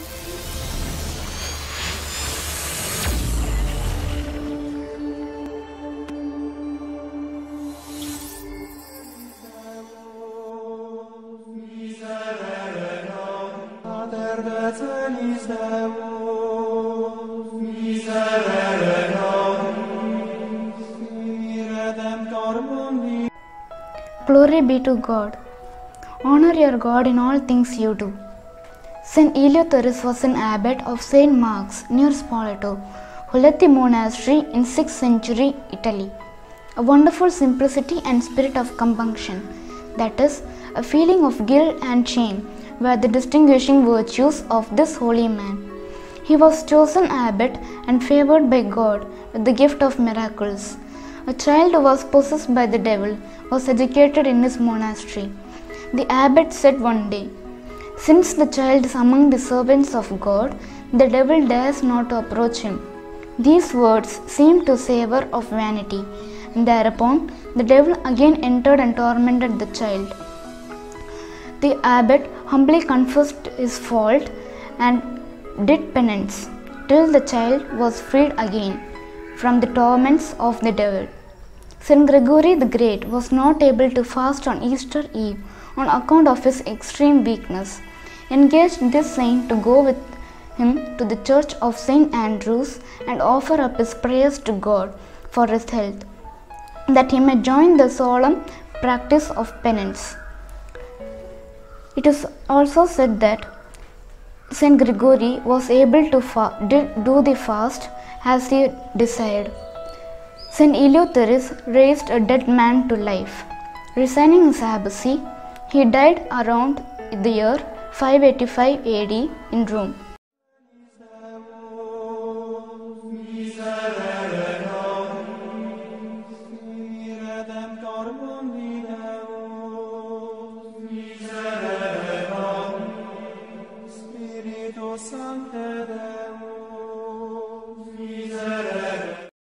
Glory be to God. Honor your God in all things you do. Saint Eleutherus was an abbot of Saint Mark's near Spoleto, who led the monastery in 6th century Italy. A wonderful simplicity and spirit of compunction, that is, a feeling of guilt and shame, were the distinguishing virtues of this holy man. He was chosen abbot and favored by God with the gift of miracles. A child who was possessed by the devil was educated in his monastery. The abbot said one day, "Since the child is among the servants of God, the devil dares not to approach him." These words seemed to savor of vanity, and thereupon the devil again entered and tormented the child. The abbot humbly confessed his fault and did penance, till the child was freed again from the torments of the devil. Saint Gregory the Great was not able to fast on Easter Eve on account of his extreme weakness. Engaged this saint to go with him to the church of St. Andrews and offer up his prayers to God for his health, that he may join the solemn practice of penance. It is also said that Saint Gregory was able to do the fast as he desired. Saint Eleutherus raised a dead man to life. Resigning his abbacy, he died around the year 585 AD in Rome. Sancte Deus.